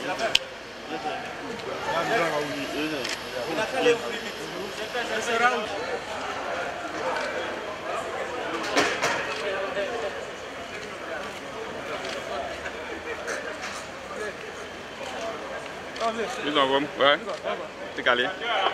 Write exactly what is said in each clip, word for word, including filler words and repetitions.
Ils en vont, ouais. C'est calé.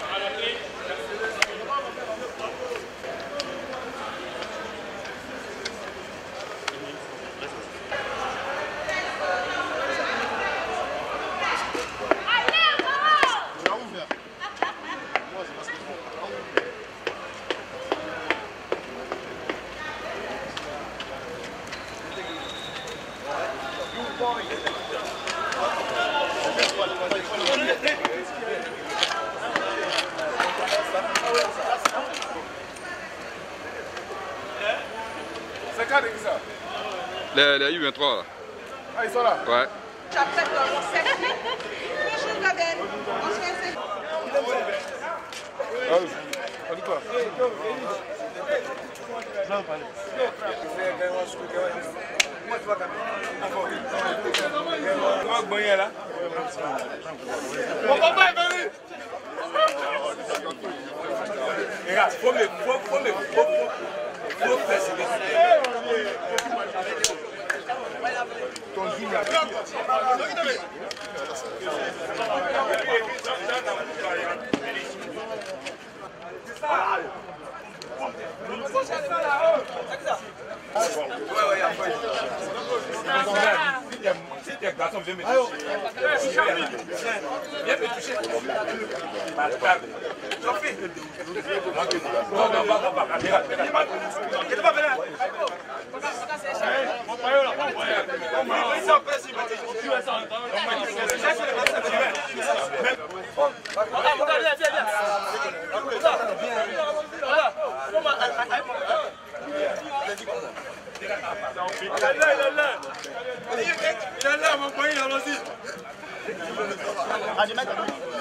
C'est quand qui ça? Les, les U vingt-trois là. Ah, ils sont là? Ouais. J'appelle dans mon cercle. Bonjour, Gabel. On se fait. Ah oui. Salut toi. Je vais en parler. Mon papa est venu. Regarde, faut me, faut, faut me, faut, faut, faut préciser. Ton guide là. Si un garçon vient me toucher, viens me toucher. J'en fais. Non, non, pas, pas, pas. Il n'est pas venu. Mon père, là, mon père. Ils sont prêts, ils vont tuer ça en temps. Il est là, il est là. Il est là, mon pays, allons-y. Ah, je mets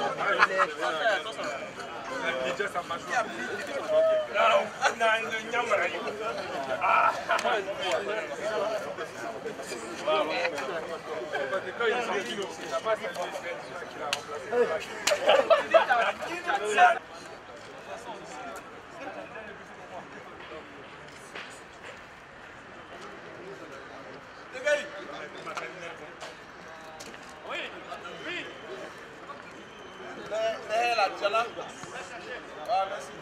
Ah, merci.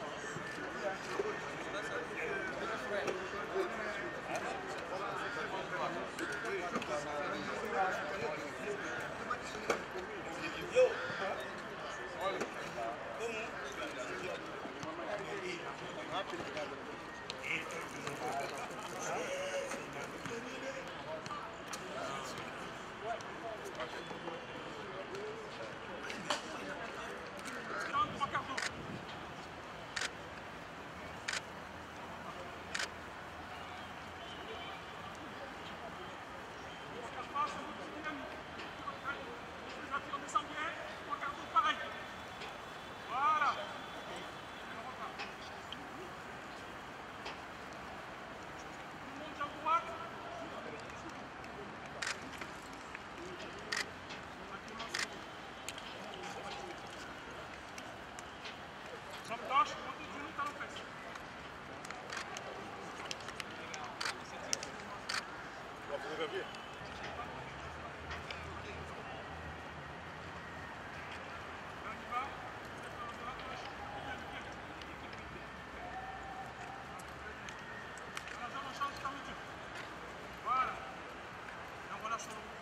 Voilà. Et on relâche sur le